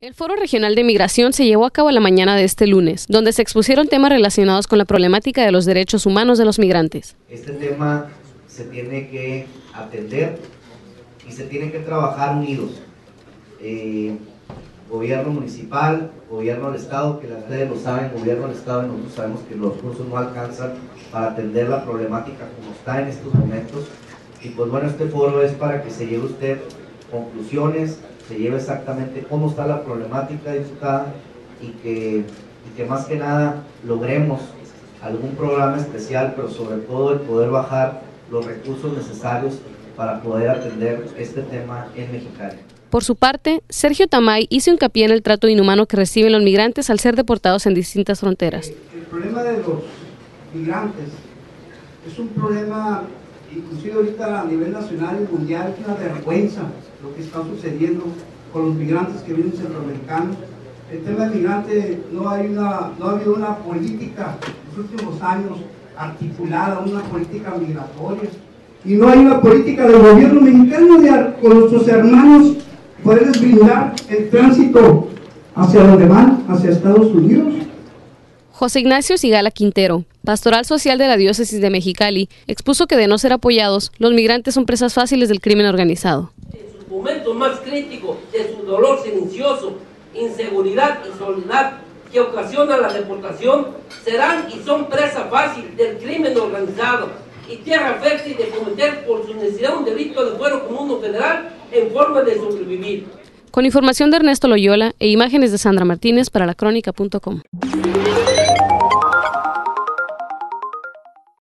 El Foro Regional de Migración se llevó a cabo la mañana de este lunes, donde se expusieron temas relacionados con la problemática de los derechos humanos de los migrantes. Este tema se tiene que atender y se tiene que trabajar unidos. Gobierno municipal, gobierno del Estado, que ustedes lo saben, gobierno del Estado, y nosotros sabemos que los recursos no alcanzan para atender la problemática como está en estos momentos. Y pues bueno, este foro es para que se lleve usted conclusiones, se lleve exactamente cómo está la problemática, diputada, y que más que nada logremos algún programa especial, pero sobre todo el poder bajar los recursos necesarios para poder atender este tema en Mexicali. Por su parte, Sergio Tamay hizo hincapié en el trato inhumano que reciben los migrantes al ser deportados en distintas fronteras. El problema de los migrantes es un problema, inclusive ahorita a nivel nacional y mundial, es una vergüenza lo que está sucediendo con los migrantes que vienen centroamericanos. El tema del migrante no ha habido una política en los últimos años articulada, una política migratoria, y no hay una política del gobierno mexicano con nuestros hermanos poderles brindar el tránsito hacia donde van, hacia Estados Unidos. José Ignacio Sigala Quintero, pastoral social de la diócesis de Mexicali, expuso que de no ser apoyados, los migrantes son presas fáciles del crimen organizado. En sus momentos más críticos de su dolor silencioso, inseguridad y soledad que ocasiona la deportación, serán y son presa fácil del crimen organizado y tierra fértil de cometer por su necesidad un delito de fuero común federal en forma de sobrevivir. Con información de Ernesto Loyola e imágenes de Sandra Martínez para lacrónica.com.